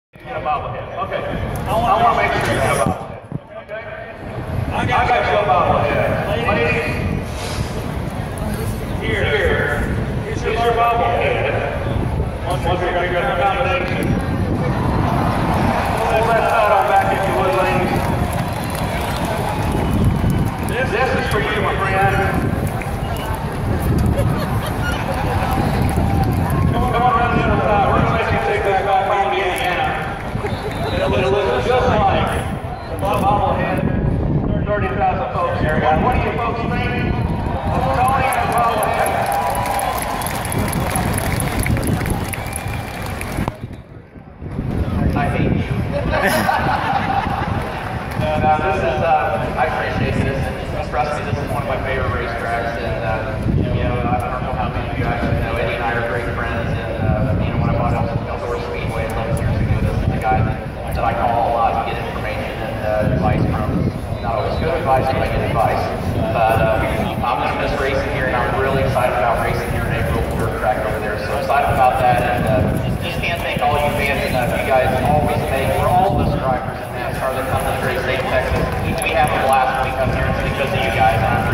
Get a Bobble Head. Okay. I want to make sure you get a Bobble Head. Okay? I got you a Bobble Head. Ladies, here's your Bobble Head. Once you're going to get a combination. Pull that side on back if you would, ladies. This is for you, my friend. Come on around the other side. We're going to let you take that back home to Indiana. It'll look just like the Bobble Head. 30,000 folks here. What do you folks think of Tony and Bobble Head? I hate you. No, this is, I appreciate this. Trust me, this is one of my favorite racetracks. And, you know, I don't know how many of you guys know, Eddie and I are great friends. And, you know, when I bought outdoor Speedway 11 years ago, this is the guy that I call a lot to get information and advice from. Not always good advice, but I get advice. But I'm going to miss racing here, and I'm really excited about racing here in April. Dirt track over there, so excited about that. And just can't thank all you fans enough. You guys always make, we're all bus drivers in NASCAR that come to the great state of Texas. We have a blast when we come here. It's because of you guys.